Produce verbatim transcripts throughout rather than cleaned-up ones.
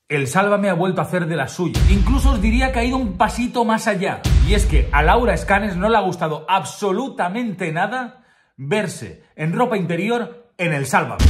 El Sálvame ha vuelto a hacer de la suya. Incluso os diría que ha ido un pasito más allá. Y es que a Laura Escanes no le ha gustado absolutamente nada verse en ropa interior en el Sálvame.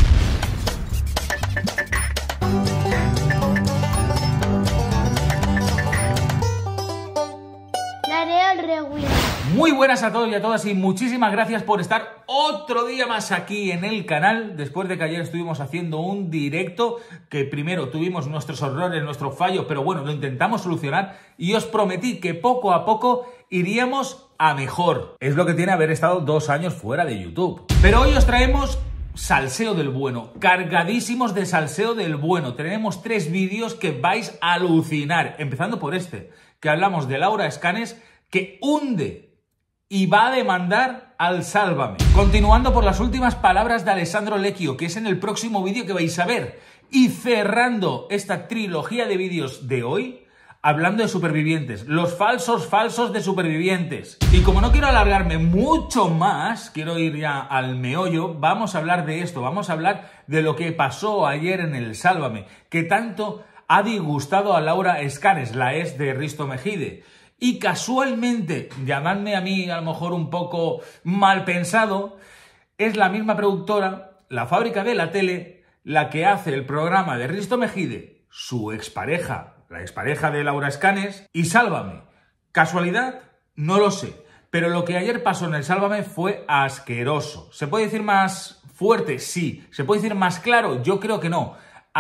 Muy buenas a todos y a todas y muchísimas gracias por estar otro día más aquí en el canal, después de que ayer estuvimos haciendo un directo que primero tuvimos nuestros errores, nuestros fallos, pero bueno, lo intentamos solucionar y os prometí que poco a poco iríamos a mejor. Es lo que tiene haber estado dos años fuera de YouTube. Pero hoy os traemos salseo del bueno, cargadísimos de salseo del bueno. Tenemos tres vídeos que vais a alucinar, empezando por este, que hablamos de Laura Escanes, que hunde y va a demandar al Sálvame. Continuando por las últimas palabras de Alessandro Lecchio, que es en el próximo vídeo que vais a ver. Y cerrando esta trilogía de vídeos de hoy, hablando de supervivientes. Los falsos falsos de supervivientes. Y como no quiero alargarme mucho más, quiero ir ya al meollo, vamos a hablar de esto. Vamos a hablar de lo que pasó ayer en el Sálvame, que tanto ha disgustado a Laura Escanes, la ex de Risto Mejide. Y casualmente, llamadme a mí a lo mejor un poco mal pensado, es la misma productora, La Fábrica de la Tele, la que hace el programa de Risto Mejide, su expareja, la expareja de Laura Escanes, y Sálvame. ¿Casualidad? No lo sé. Pero lo que ayer pasó en el Sálvame fue asqueroso. ¿Se puede decir más fuerte? Sí. ¿Se puede decir más claro? Yo creo que no.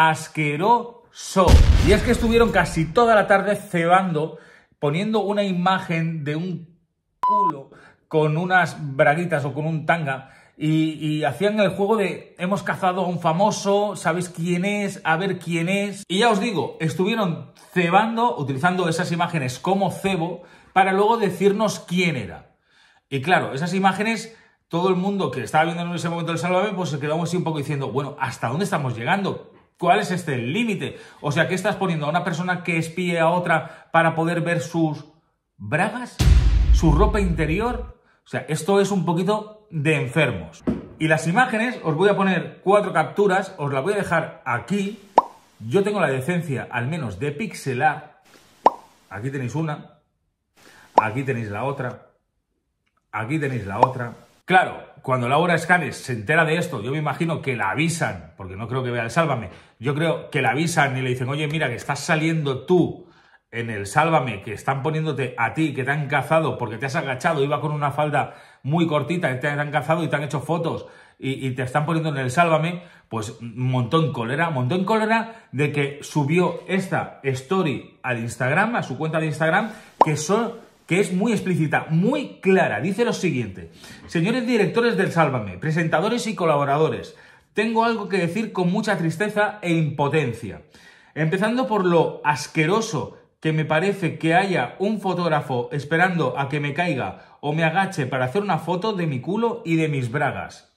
Asqueroso. Y es que estuvieron casi toda la tarde cebando, poniendo una imagen de un culo con unas braguitas o con un tanga y, y hacían el juego de hemos cazado a un famoso, ¿sabéis quién es? A ver quién es. Y ya os digo, estuvieron cebando, utilizando esas imágenes como cebo para luego decirnos quién era. Y claro, esas imágenes, todo el mundo que estaba viendo en ese momento el Sálvame, pues se quedó así un poco diciendo, bueno, ¿hasta dónde estamos llegando? ¿Cuál es este límite? O sea, ¿qué estás poniendo a una persona que espíe a otra para poder ver sus bragas? ¿Su ropa interior? O sea, esto es un poquito de enfermos. Y las imágenes, os voy a poner cuatro capturas, os las voy a dejar aquí. Yo tengo la decencia, al menos, de pixelar. Aquí tenéis una. Aquí tenéis la otra. Aquí tenéis la otra. Claro, cuando Laura Escanes se entera de esto, yo me imagino que la avisan, porque no creo que vea el Sálvame, yo creo que la avisan y le dicen, oye, mira, que estás saliendo tú en el Sálvame, que están poniéndote a ti, que te han cazado porque te has agachado, iba con una falda muy cortita, te han cazado y te han hecho fotos y, y te están poniendo en el Sálvame, pues montó en cólera, montó en cólera de que subió esta story al Instagram, a su cuenta de Instagram, que son... que es muy explícita, muy clara. Dice lo siguiente: señores directores del Sálvame, presentadores y colaboradores, tengo algo que decir con mucha tristeza e impotencia. Empezando por lo asqueroso que me parece que haya un fotógrafo esperando a que me caiga o me agache para hacer una foto de mi culo y de mis bragas.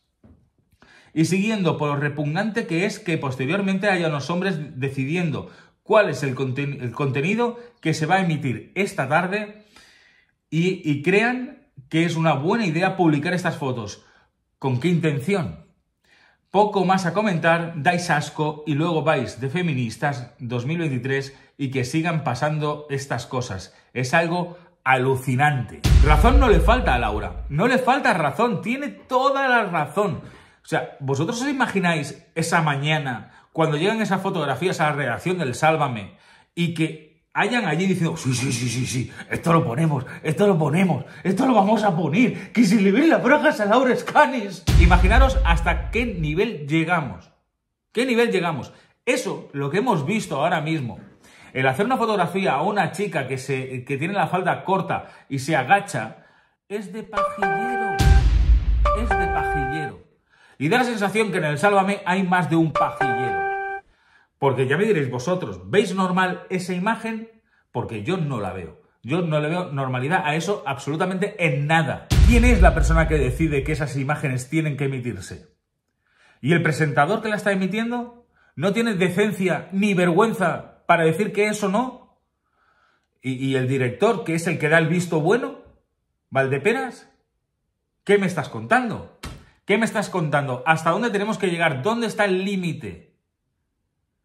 Y siguiendo por lo repugnante que es que posteriormente haya unos hombres decidiendo cuál es el, conten- el contenido que se va a emitir esta tarde. Y, y crean que es una buena idea publicar estas fotos. ¿Con qué intención? Poco más a comentar, dais asco y luego vais de feministas dos mil veintitrés y que sigan pasando estas cosas. Es algo alucinante. Razón no le falta a Laura, no le falta razón, tiene toda la razón. O sea, ¿vosotros os imagináis esa mañana cuando llegan esas fotografías a la redacción del Sálvame y que hayan allí diciendo, sí, sí, sí, sí, sí, esto lo ponemos, esto lo ponemos, esto lo vamos a poner, que se le ven las bragas a Laura Escanes? Imaginaros hasta qué nivel llegamos. ¿Qué nivel llegamos? Eso, lo que hemos visto ahora mismo, el hacer una fotografía a una chica que, se, que tiene la falda corta y se agacha, es de pajillero. Es de pajillero. Y da la sensación que en el Sálvame hay más de un pajillero. Porque ya me diréis vosotros, ¿veis normal esa imagen? Porque yo no la veo. Yo no le veo normalidad a eso absolutamente en nada. ¿Quién es la persona que decide que esas imágenes tienen que emitirse? ¿Y el presentador que la está emitiendo no tiene decencia ni vergüenza para decir que eso no? ¿Y, y el director, que es el que da el visto bueno? ¿Valdeperas? ¿Qué me estás contando? ¿Qué me estás contando? ¿Hasta dónde tenemos que llegar? ¿Dónde está el límite?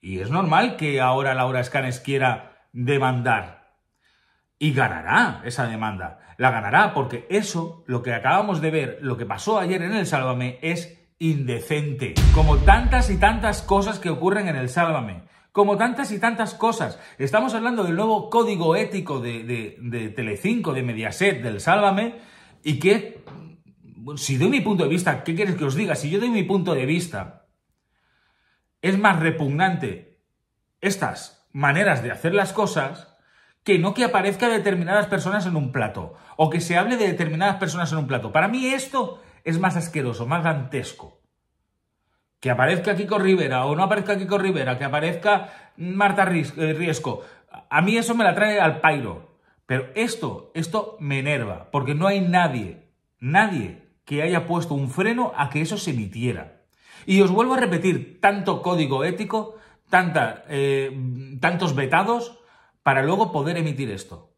Y es normal que ahora Laura Escanes quiera demandar. Y ganará esa demanda. La ganará porque eso, lo que acabamos de ver, lo que pasó ayer en el Sálvame, es indecente. Como tantas y tantas cosas que ocurren en el Sálvame. Como tantas y tantas cosas. Estamos hablando del nuevo código ético de, de, de Telecinco, de Mediaset, del Sálvame, y que, si doy mi punto de vista, ¿qué quieres que os diga? Si yo doy mi punto de vista, es más repugnante estas maneras de hacer las cosas que no que aparezca determinadas personas en un plato, o que se hable de determinadas personas en un plato. Para mí esto es más asqueroso, más dantesco. Que aparezca Kiko Rivera o no aparezca Kiko Rivera, que aparezca Marta Riesco. A mí eso me la trae al pairo. Pero esto, esto me enerva, porque no hay nadie, nadie que haya puesto un freno a que eso se emitiera. Y os vuelvo a repetir, tanto código ético, tanta, eh, tantos vetados, para luego poder emitir esto.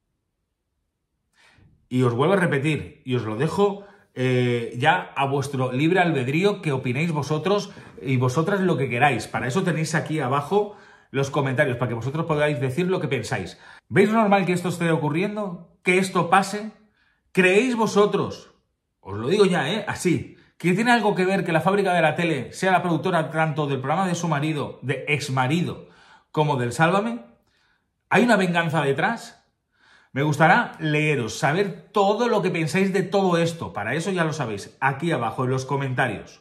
Y os vuelvo a repetir, y os lo dejo eh, ya a vuestro libre albedrío, que opinéis vosotros y vosotras lo que queráis. Para eso tenéis aquí abajo los comentarios, para que vosotros podáis decir lo que pensáis. ¿Veis normal que esto esté ocurriendo? ¿Que esto pase? ¿Creéis vosotros, os lo digo ya, eh, así, que tiene algo que ver que la Fábrica de la Tele sea la productora tanto del programa de su marido, de exmarido, como del Sálvame? ¿Hay una venganza detrás? Me gustará leeros, saber todo lo que pensáis de todo esto. Para eso ya lo sabéis, aquí abajo en los comentarios.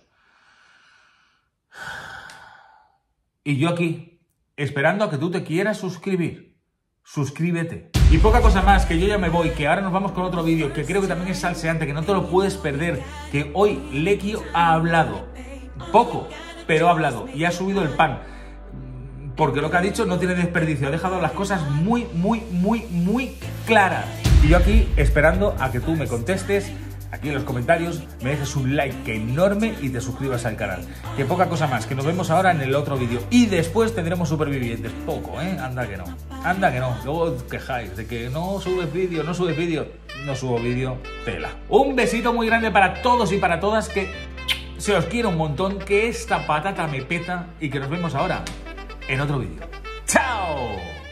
Y yo aquí, esperando a que tú te quieras suscribir. Suscríbete. Y poca cosa más, que yo ya me voy, que ahora nos vamos con otro vídeo, que creo que también es salseante, que no te lo puedes perder, que hoy Lequio ha hablado. Poco, pero ha hablado y ha subido el pan. Porque lo que ha dicho no tiene desperdicio, ha dejado las cosas muy, muy, muy, muy claras. Y yo aquí esperando a que tú me contestes, aquí en los comentarios, me dejes un like enorme y te suscribas al canal. Que poca cosa más, que nos vemos ahora en el otro vídeo. Y después tendremos supervivientes. Poco, ¿eh? Anda que no. Anda que no. Luego os quejáis de que no subes vídeo, no subes vídeo. No subo vídeo, tela. Un besito muy grande para todos y para todas, que se os quiero un montón, que esta patata me peta y que nos vemos ahora en otro vídeo. ¡Chao!